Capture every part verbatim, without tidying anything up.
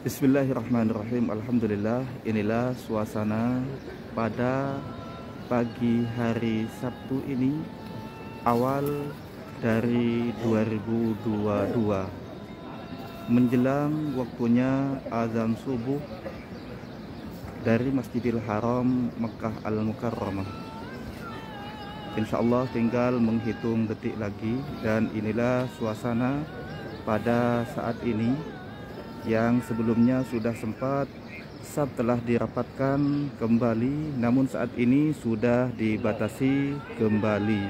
Bismillahirrahmanirrahim. Alhamdulillah, inilah suasana pada pagi hari Sabtu ini, awal dari dua ribu dua puluh dua, menjelang waktunya azan subuh dari Masjidil Haram Mekah Al-Mukarramah. Insya Allah tinggal menghitung detik lagi, dan inilah suasana pada saat ini yang sebelumnya sudah sempat sab telah dirapatkan kembali, namun saat ini sudah dibatasi kembali.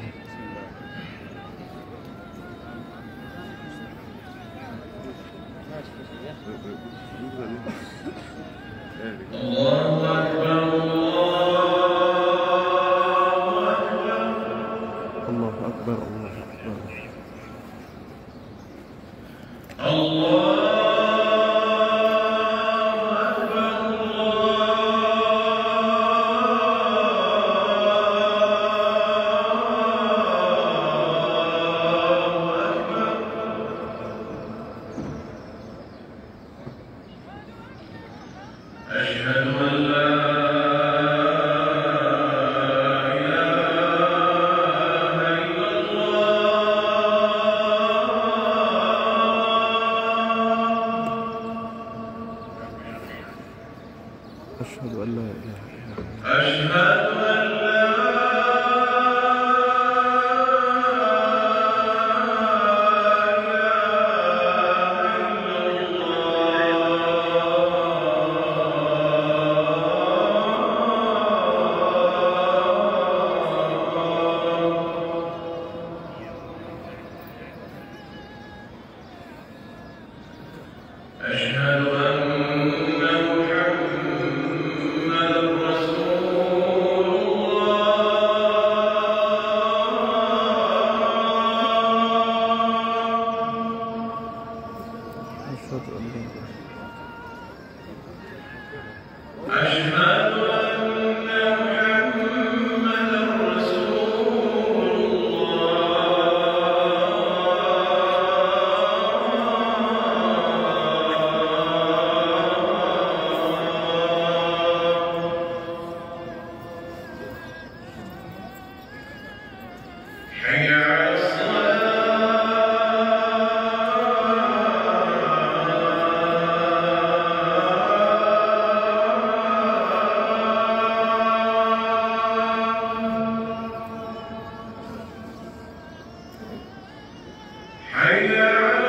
Allahu Akbar, Allahu Akbar, Allahu Akbar, Allah. أشهد أن لا إله إلا الله. أشهد أن لا إله إلا الله. أشهد أن لا أشهد أن محمدًا رسول الله. أشهد أن حي على الصلاة. حي على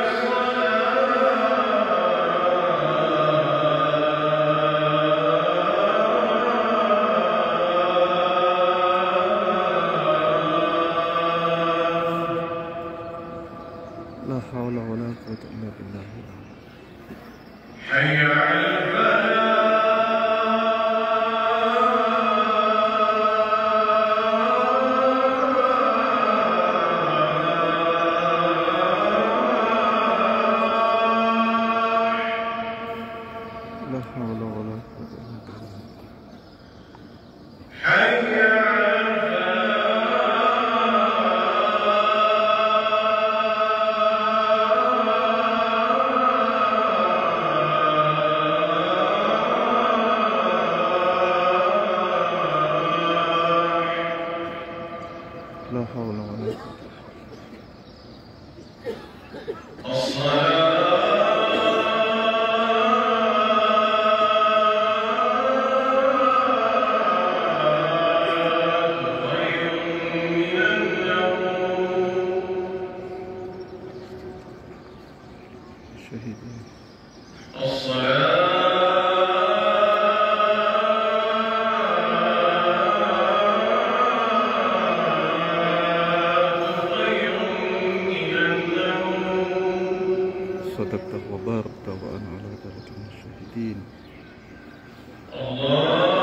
لا حول ولا قوة إلا بالله. حي على الفلاح. لا حول ولا قوة إلا بالله. حي لا حول ولا قوة. الصلاة. خير من النوم. الشهيدين. الصلاة. صدقت وباركت وأنا على ذلك من الشاهدين. الله.